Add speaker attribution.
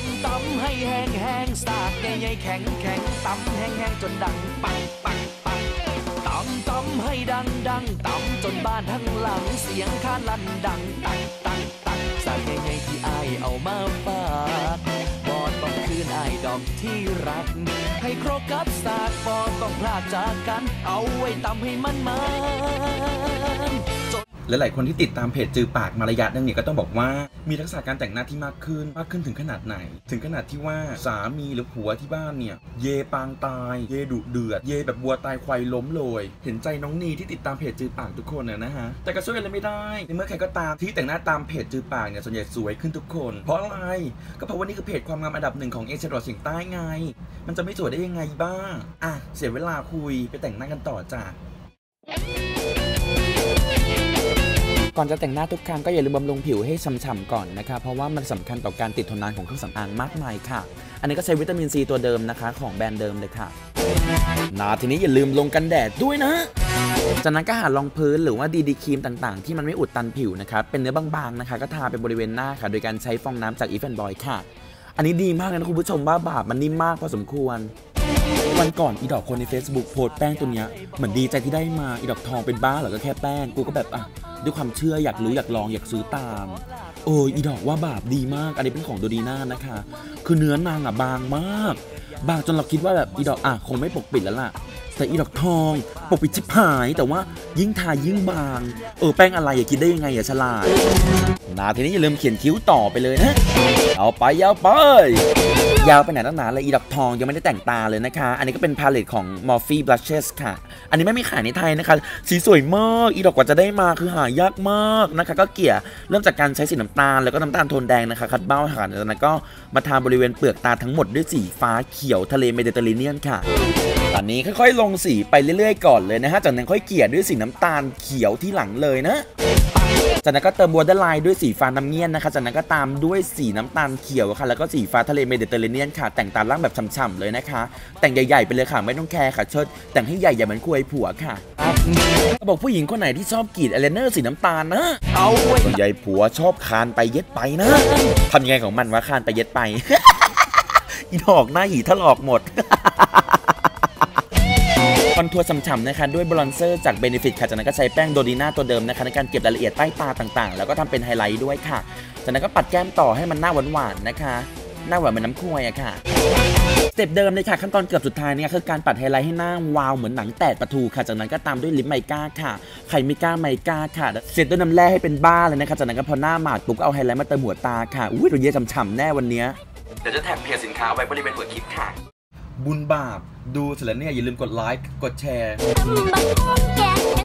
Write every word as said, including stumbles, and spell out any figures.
Speaker 1: ำตำให้แห้งแห้งสากใหญ่ๆแข็งแข็งตำแห้งแห้งจนดังปังปังปังตำตำให้ดังดังตำจนบ้านทั้งหลังเสียงข้านลั่นดังตักตักตักสากใหญ่ๆที่อายเอามาฝากบอดต้องคืนอายดอกที่รักให้ครบกับสากบอดต้องพลาดจากกันเอาไว้ตำให้มันมัน
Speaker 2: และหลายคนที่ติดตามเพจจือปากมาระยะนึงเนี่ยก็ต้องบอกว่ามีทักษะการแต่งหน้าที่มากขึ้นมากขึ้นถึงขนาดไหนถึงขนาดที่ว่าสามีหรือผัวที่บ้านเนี่ยเยปางตายเยดุเดือดเยแบบวัวตายควายล้มเลยเห็นใจน้องนีที่ติดตามเพจจือปากทุกคนนะฮะแต่ก็ช่วยอะไรไม่ได้ในเมื่อใครก็ตามที่แต่งหน้าตามเพจจือปากเนี่ยส่วนใหญ่สวยขึ้นทุกคนเพราะอะไรก็เพราะว่านี่คือเพจความงามอันดับหนึ่งของเอเชียตะวันออกเฉียงใต้ไงมันจะไม่สวยได้ยังไงบ้างอ่ะเสียเวลาคุยไปแต่งหน้ากันต่อจ้ะก่อนจะแต่งหน้าทุกครั้งก็อย่าลืมบำรุงผิวให้ฉ่ำๆก่อนนะคะเพราะว่ามันสำคัญต่อการติดทนนานของเครื่องสำอางมากมายค่ะอันนี้ก็ใช้วิตามินซีตัวเดิมนะคะของแบรนด์เดิมเลยค่ะนาทีนี้อย่าลืมลงกันแดดด้วยนะจากนั้นก็หารองพื้นหรือว่าดีดีครีมต่างๆที่มันไม่อุดตันผิวนะคะเป็นเนื้อบางๆนะคะก็ทาไปบริเวณหน้าค่ะโดยการใช้ฟองน้ำจากอีฟแอนด์บอยค่ะอันนี้ดีมากเลยนะคุณผู้ชมว่าบาปมันนิ่มมากพอสมควรวันก่อนอีดอกคนใน Facebook โพสต์แป้งตัวเนี้ยเหมือนดีใจที่ได้มาอีดอกทองเป็นบ้าหรอก็แค่แป้งกูก็แบบอ่ะด้วยความเชื่ออยากรู้อยากลองอยากซื้อตามโอ้ยอีดอกว่าบาปดีมากอันนี้เป็นของโดดีน่านะคะคือเนื้อนางอ่ะบางมากบางจนเราคิดว่าแบบอีดอกอ่ะคงไม่ปกปิดแล้วล่ะแต่อีดอกทองปกปิดชิบหายแต่ว่ายิ่งทายิ่งบางเออแป้งอะไรอย่าคิดได้ยังไงอย่าฉลาดนาทีนี้อย่าลืมเขียนคิ้วต่อไปเลยนะเอาไปยาวไปยาวไปไหนตั้งนานเลยอีดอกทองยังไม่ได้แต่งตาเลยนะคะอันนี้ก็เป็นพาเลตของ Morphe Blushes ค่ะอันนี้ไม่มีขายในไทยนะคะสีสวยมากอีดอกกว่าจะได้มาคือหายากมากนะคะก็เกี่ยเริ่มจากการใช้สีน้ำตาลแล้วก็น้ำตาลโทนแดงนะคะคัดเบ้าค่ะจากนั้นก็มาทาบริเวณเปลือกตาทั้งหมดด้วยสีฟ้าเขียวทะเลเมดิเตอร์เรเนียนค่ะตอนนี้ค่อยๆลงสีไปเรื่อยๆก่อนเลยนะฮะจากนั้นค่อยเกลี่ยด้วยสีน้ำตาลเขียวที่หลังเลยนะจากนั้นก็เติมบัวด้านลายด้วยสีฟ้าน้ำเงี้ยนนะคะจากนั้นก็ตามด้วยสีน้ำตาลเขียวค่ะแล้วก็สีฟ้าทะเลเมดิเตอร์เรเนียนค่ะแต่งตาล่างแบบฉ่ำๆเลยนะคะแต่งใหญ่ๆไปเลยค่ะไม่ต้องแคร์ค่ะเชิดแต่งให้ใหญ่อย่าเหมือนคุยผัวค่ะก็บอกผู้หญิงคนไหนที่ชอบกรีดอายไลเนอร์สีน้ำตาลนะเอาส่วนใหญ่ผัวชอบคานไปเย็ดไปนะทำยังไงของมันวะคานไปเย็ดไปอีดอกหน้าหีถลอกหมดคอนทัวร์ฉ่ำๆนะคะด้วยบลอนเซอร์จาก Benefit ค่ะจากนั้นก็ใช้แป้งโดดีน่าตัวเดิมนะคะในการเก็บรายละเอียดใต้ตาต่างๆแล้วก็ทำเป็นไฮไลท์ด้วยค่ะจากนั้นก็ปัดแก้มต่อให้มันหน้าหวานๆนะคะหน้าหวานเหมือนน้ำคุ้ยอะค่ะสเต็ปเดิมเลยค่ะขั้นตอนเกือบสุดท้ายเนี่ยคือการปัดไฮไลท์ให้หน้าวาวเหมือนหนังแตกปลาทูค่ะจากนั้นก็ตามด้วยลิปไมก้าค่ะไข่มิก้าไมก้าค่ะเสร็จด้วยน้ำแร่ให้เป็นบ้าเลยนะคะจากนั้นก็พอหน้าหมาดปุ๊บเอาไฮไลท์มาเติมหัวตาค่ะอุ้ยเราเยี่ยฉ่ำๆแน่วันนี้เดี๋ยวจะแท็กเพจสินค้าไว้บริเวณหัวคลิปค่ะบุญบาปดูเสร็จแล้วเนี่ยอย่าลืมกดไลค์กดแชร์